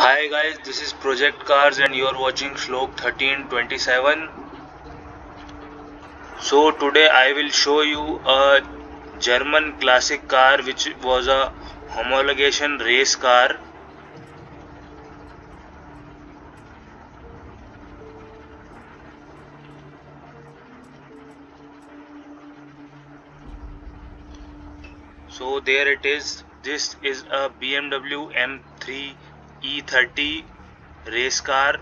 Hi guys, this is Project Cars and you are watching Shlok 1327. So today I will show you a German classic car which was a homologation race car. So there it is. This is a BMW M3 E30 race car.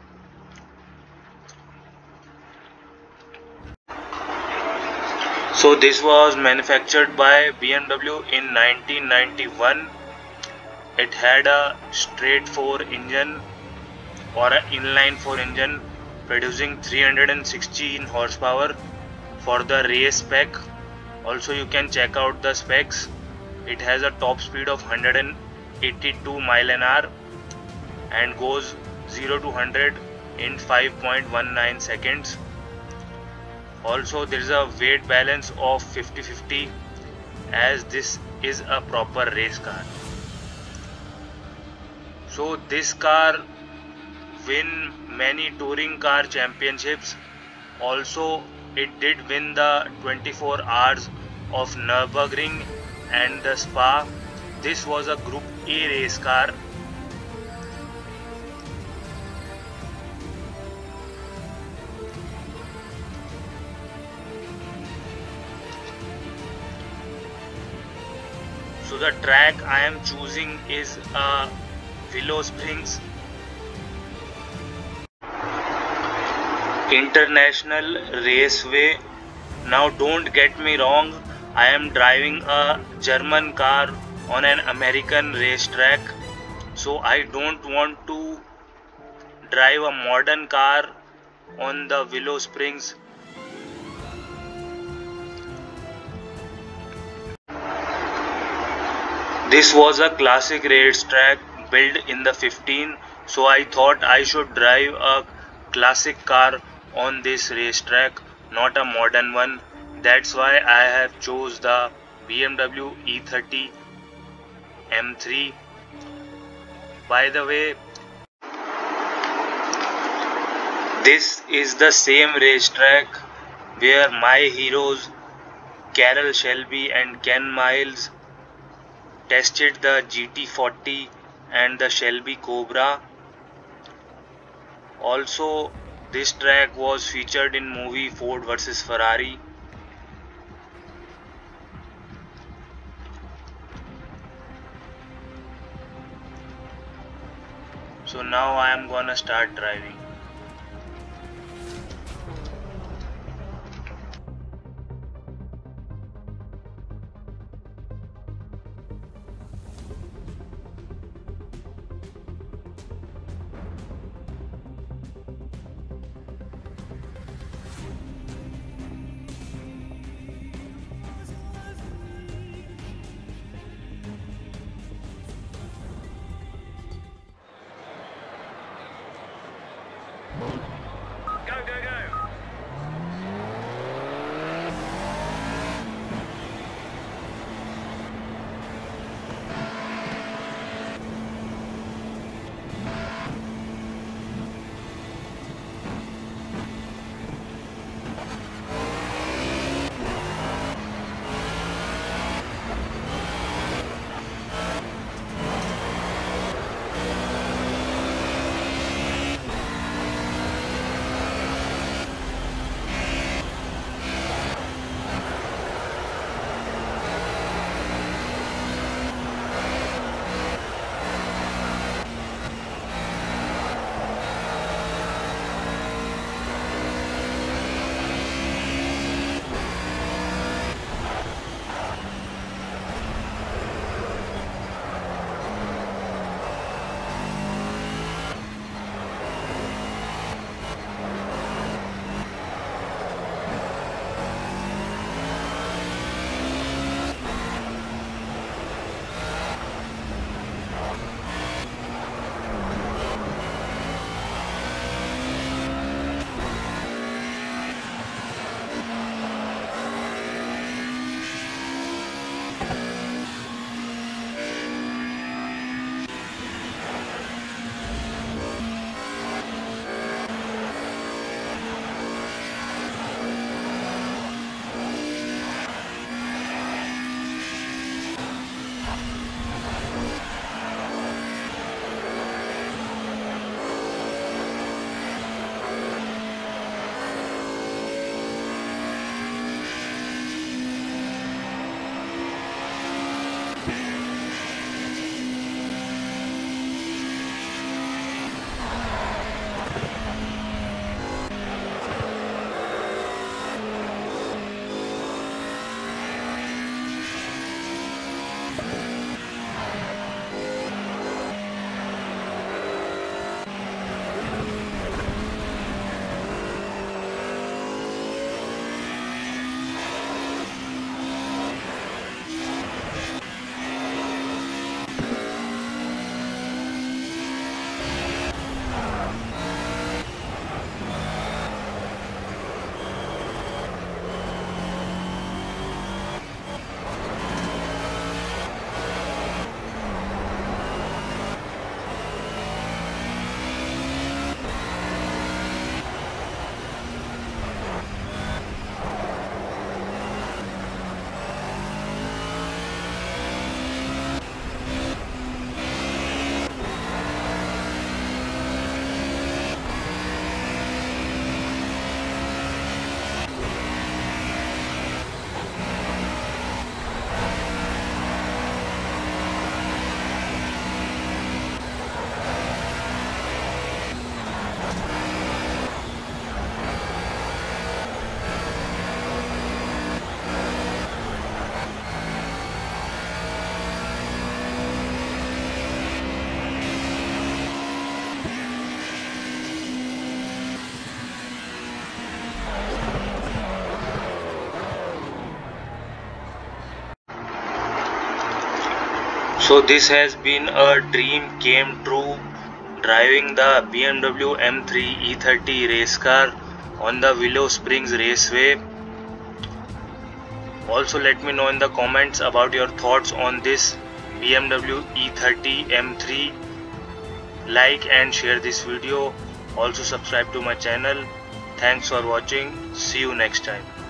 So this was manufactured by BMW in 1991. It had a straight 4 engine or an inline 4 engine producing 316 horsepower for the race spec. Also you can check out the specs. It has a top speed of 182 mile an hour and goes 0 to 100 in 5.19 seconds. Also there is a weight balance of 50-50 as this is a proper race car. So this car win many touring car championships. Also it did win the 24 hours of Nürburgring and the Spa. This was a Group A race car. So the track I am choosing is Willow Springs International Raceway. Now don't get me wrong, I am driving a German car on an American racetrack, so I don't want to drive a modern car on the Willow Springs. This was a classic racetrack built in the 15, so I thought I should drive a classic car on this racetrack, not a modern one. That's why I have chose the BMW E30 M3. By the way, this is the same racetrack where my heroes Carroll Shelby and Ken Miles tested the GT40 and the Shelby Cobra. Also, this track was featured in movie Ford vs Ferrari. So now I am gonna start driving. So this has been a dream came true, driving the BMW M3 E30 race car on the Willow Springs Raceway. Also let me know in the comments about your thoughts on this BMW E30 M3. Like and share this video. Also subscribe to my channel. Thanks for watching. See you next time.